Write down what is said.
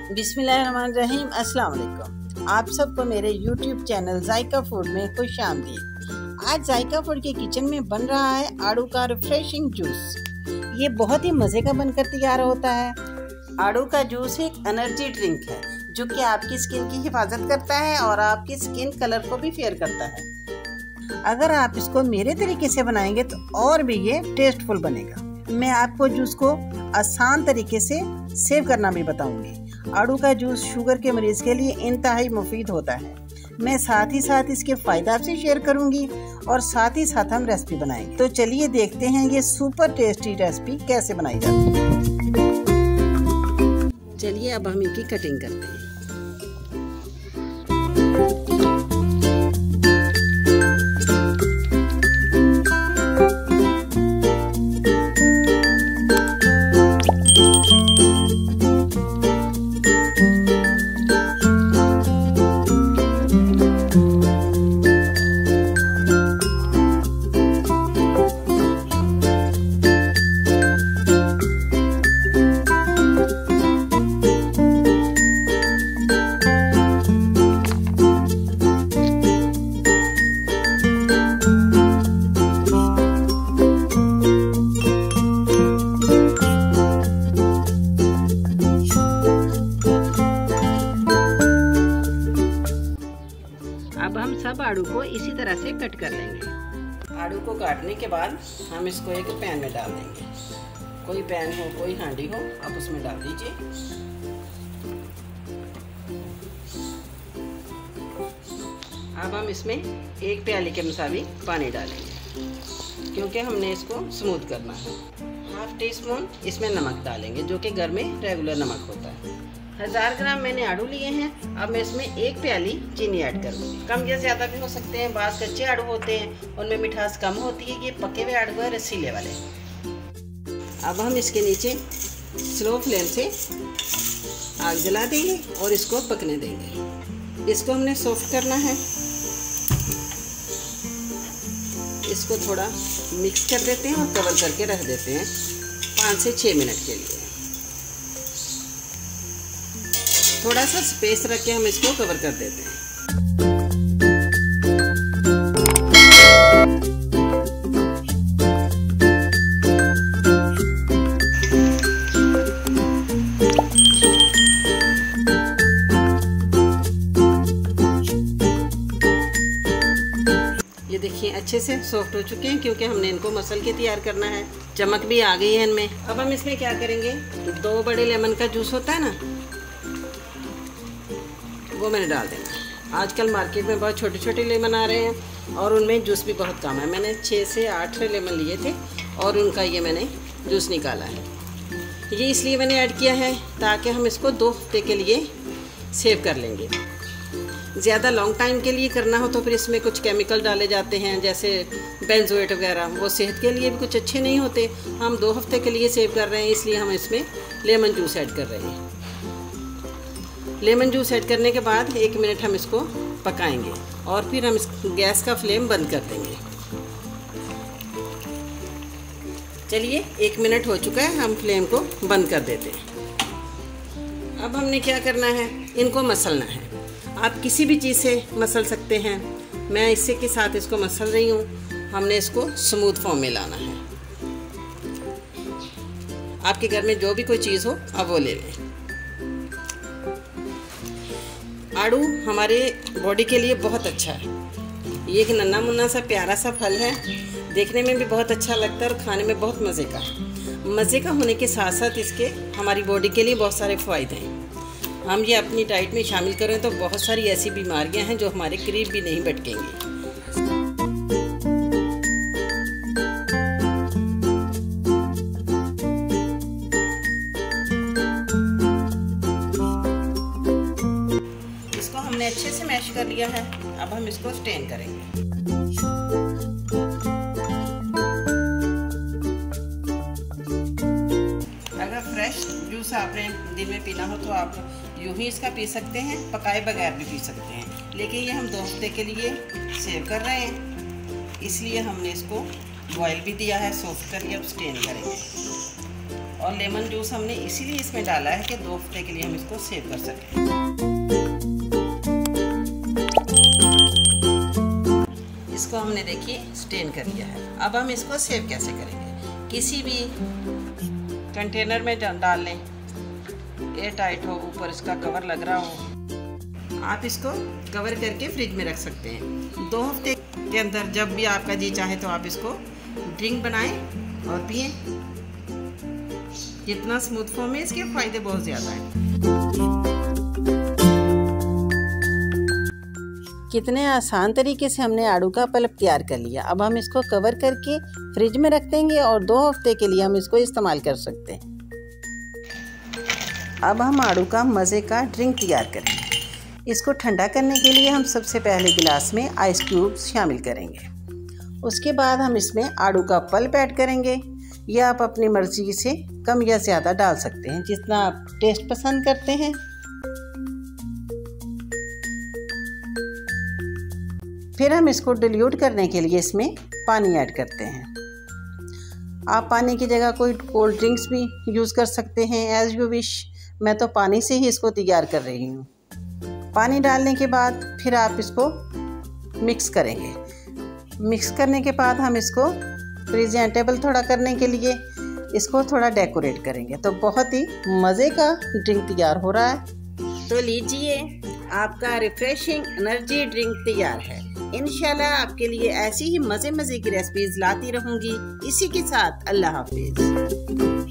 बिस्मिल्लाहिर्रहमानिर्रहीम। अस्सलाम वालेकुम। आप सबको मेरे YouTube चैनल जायका फूड में खुश आमदीद। आज जायका फूड के किचन में बन रहा है आड़ू का रिफ्रेशिंग जूस। ये बहुत ही मज़े का बनकर तैयार होता है। आड़ू का जूस एक एनर्जी ड्रिंक है जो कि आपकी स्किन की हिफाजत करता है और आपकी स्किन कलर को भी फेयर करता है। अगर आप इसको मेरे तरीके से बनाएंगे तो और भी ये टेस्टफुल बनेगा। मैं आपको जूस को आसान तरीके से सेव करना भी बताऊंगी। आड़ू का जूस शुगर के मरीज के लिए इंतहाई मुफीद होता है। मैं साथ ही साथ इसके फ़ायदा आपसे शेयर करूंगी और साथ ही साथ हम रेसिपी बनाएंगे। तो चलिए देखते हैं ये सुपर टेस्टी रेसिपी कैसे बनाई जाती है। चलिए अब हम इनकी कटिंग करते हैं। अब हम सब आड़ू को इसी तरह से कट कर लेंगे। आड़ू को काटने के बाद हम इसको एक पैन में डाल देंगे। कोई पैन हो, कोई हांडी हो, आप उसमें डाल दीजिए। अब हम इसमें एक प्याली के मुताबिक पानी डालेंगे क्योंकि हमने इसको स्मूथ करना है। हाफ टी स्पून इसमें नमक डालेंगे जो कि घर में रेगुलर नमक होता है। 1000 ग्राम मैंने आड़ू लिए हैं। अब मैं इसमें एक प्याली चीनी ऐड करूँगी। कम या ज़्यादा भी हो सकते हैं। बाज़ कच्चे आड़ू होते हैं, उनमें मिठास कम होती है। ये पके हुए आड़ू है, रसीले वाले। अब हम इसके नीचे स्लो फ्लेम से आग जला देंगे और इसको पकने देंगे। इसको हमने सॉफ्ट करना है। इसको थोड़ा मिक्स कर देते हैं और कवर करके रख देते हैं 5 से 6 मिनट के लिए। थोड़ा सा स्पेस रख के हम इसको कवर कर देते हैं। ये देखिए अच्छे से सॉफ्ट हो चुके हैं क्योंकि हमने इनको मसल के तैयार करना है। चमक भी आ गई है इनमें। अब हम इसमें क्या करेंगे, 2 बड़े लेमन का जूस होता है ना, वो मैंने डाल देना। आजकल मार्केट में बहुत छोटे छोटे लेमन आ रहे हैं और उनमें जूस भी बहुत कम है। मैंने 6 से 8 लेमन लिए थे और उनका ये मैंने जूस निकाला है। ये इसलिए मैंने ऐड किया है ताकि हम इसको 2 हफ्ते के लिए सेव कर लेंगे। ज़्यादा लॉन्ग टाइम के लिए करना हो तो फिर इसमें कुछ केमिकल डाले जाते हैं जैसे बेंजोएट वगैरह, वो सेहत के लिए भी कुछ अच्छे नहीं होते। हम 2 हफ्ते के लिए सेव कर रहे हैं, इसलिए हम इसमें लेमन जूस ऐड कर रहे हैं। लेमन जूस ऐड करने के बाद 1 मिनट हम इसको पकाएंगे और फिर हम इस गैस का फ्लेम बंद कर देंगे। चलिए 1 मिनट हो चुका है, हम फ्लेम को बंद कर देते हैं। अब हमने क्या करना है, इनको मसलना है। आप किसी भी चीज़ से मसल सकते हैं। मैं इससे के साथ इसको मसल रही हूँ। हमने इसको स्मूथ फॉर्म में लाना है। आपके घर में जो भी कोई चीज़ हो आप वो ले लें। आड़ू हमारे बॉडी के लिए बहुत अच्छा है। ये एक नन्हा मुन्ना सा प्यारा सा फल है, देखने में भी बहुत अच्छा लगता है और खाने में बहुत मज़े का है। मज़े का होने के साथ साथ इसके हमारी बॉडी के लिए बहुत सारे फ़ायदे हैं। हम ये अपनी डाइट में शामिल करें तो बहुत सारी ऐसी बीमारियां हैं जो हमारे करीब भी नहीं भटकेंगी। इसको हमने अच्छे से मैश कर लिया है। अब हम इसको स्टेन करेंगे। अगर फ्रेश जूस आपने दिन में पीना हो तो आप यूँ ही इसका पी सकते हैं, पकाए बगैर भी पी सकते हैं। लेकिन ये हम 2 हफ्ते के लिए सेव कर रहे हैं, इसलिए हमने इसको बॉयल भी दिया है, सॉफ्ट करके अब स्टेन करेंगे और लेमन जूस हमने इसीलिए इसमें डाला है कि 2 हफ्ते के लिए हम इसको सेव कर सकें। इसको हमने देखिए स्टेन कर लिया है। अब हम इसको सेव कैसे करेंगे, किसी भी कंटेनर में डाल लें, एयर टाइट हो, ऊपर इसका कवर लग रहा हो। आप इसको कवर करके फ्रिज में रख सकते हैं। 2 हफ्ते के अंदर जब भी आपका जी चाहे तो आप इसको ड्रिंक बनाएं और पिएं। इतना स्मूथ फॉर्म है, इसके फायदे बहुत ज़्यादा हैं। कितने आसान तरीके से हमने आड़ू का पल्प तैयार कर लिया। अब हम इसको कवर करके फ्रिज में रख देंगे और 2 हफ्ते के लिए हम इसको इस्तेमाल कर सकते हैं। अब हम आड़ू का मज़े का ड्रिंक तैयार करेंगे। इसको ठंडा करने के लिए हम सबसे पहले गिलास में आइस क्यूब्स शामिल करेंगे। उसके बाद हम इसमें आड़ू का पल्प ऐड करेंगे। यह आप अपनी मर्ज़ी से कम या ज़्यादा डाल सकते हैं, जितना आप टेस्ट पसंद करते हैं। फिर हम इसको डिल्यूट करने के लिए इसमें पानी ऐड करते हैं। आप पानी की जगह कोई कोल्ड ड्रिंक्स भी यूज़ कर सकते हैं, एज़ यू विश। मैं तो पानी से ही इसको तैयार कर रही हूँ। पानी डालने के बाद फिर आप इसको मिक्स करेंगे। मिक्स करने के बाद हम इसको प्रेजेंटेबल थोड़ा करने के लिए इसको थोड़ा डेकोरेट करेंगे, तो बहुत ही मज़े का ड्रिंक तैयार हो रहा है। तो लीजिए, आपका रिफ्रेशिंग एनर्जी ड्रिंक तैयार है। इंशाल्लाह आपके लिए ऐसी ही मज़े की रेसिपीज़ लाती रहूँगी। इसी के साथ अल्लाह हाफिज़।